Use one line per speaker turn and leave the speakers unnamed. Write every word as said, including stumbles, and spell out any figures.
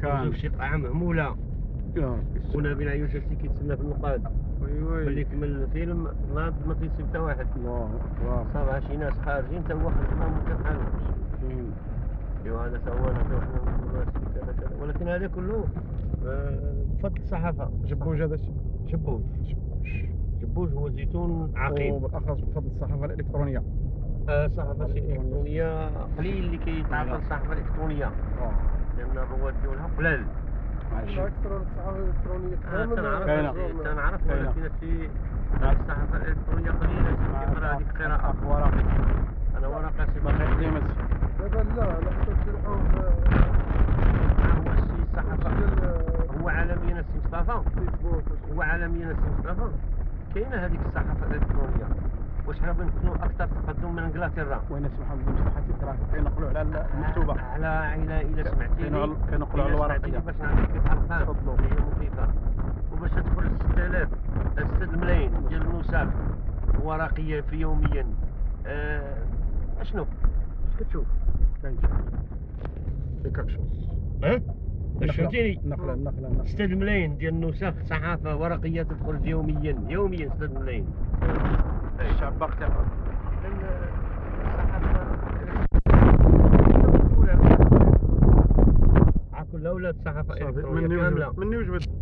كان
شي قاعة معمولة ونبيل عيوشاسي كيتسنى في النقاد.
وي وي
ملي كمل الفيلم ما ما تيسيب حتى واحد.
الله اكبر.
صافا شي ناس خارجين تا هو خدمهم وكان حالهم. ايوا هذا تا هو نعطيو حنا الناس كذا كذا، ولكن هذا كله بفضل الصحافة.
جبوج هذا الشيء.
جبوج جبوج هو زيتون عقيم،
وبالاخص بفضل الصحافة الالكترونية.
آه الصحافة الالكترونية قليل اللي كيتعاطى الصحافة الالكترونية.
اه
لان الرواد ديالها قلال.
ماشي
اكثر الصحافة الالكترونية
تنعرف تنعرف ولكن في الصحافة الالكترونية قليلة كيقرا هذيك القراءة
ورقي.
انا ورقة سي
باقي قديمة
دابا لا لا خصك تلقاهم
هو الشيء الصحافة هو عالميا السي مصطفى.
فيسبوك
هو عالميا السي مصطفى كاينة هذيك الصحافة الالكترونية. واش حنا بغينا نكونوا اكثر تقدم من انجلترا.
وين سمحوا بمصلحة الدراسة كينقلوا على المكتوبة.
على على الى سمعتيني
كينقلوا على الورقية
باش نعطيك الارقام اللي هي مخيفة. وباش تدخل ستة آلاف ستة ملايين ديال النسخ ورقية في يوميا. آه اشنو اش كتشوف؟
كنشوف في كاكشوز.
ها اش فهمتيني؟
نقلة نقلة نقلة
ستة ملايين ديال النسخ صحافة ورقية تدخل يوميا يوميا ستة ملايين.
الشعب باقي تاخذ.
كلها ولات صحافة إلكترونية
مني
كاملة.
وجبد مني وجبد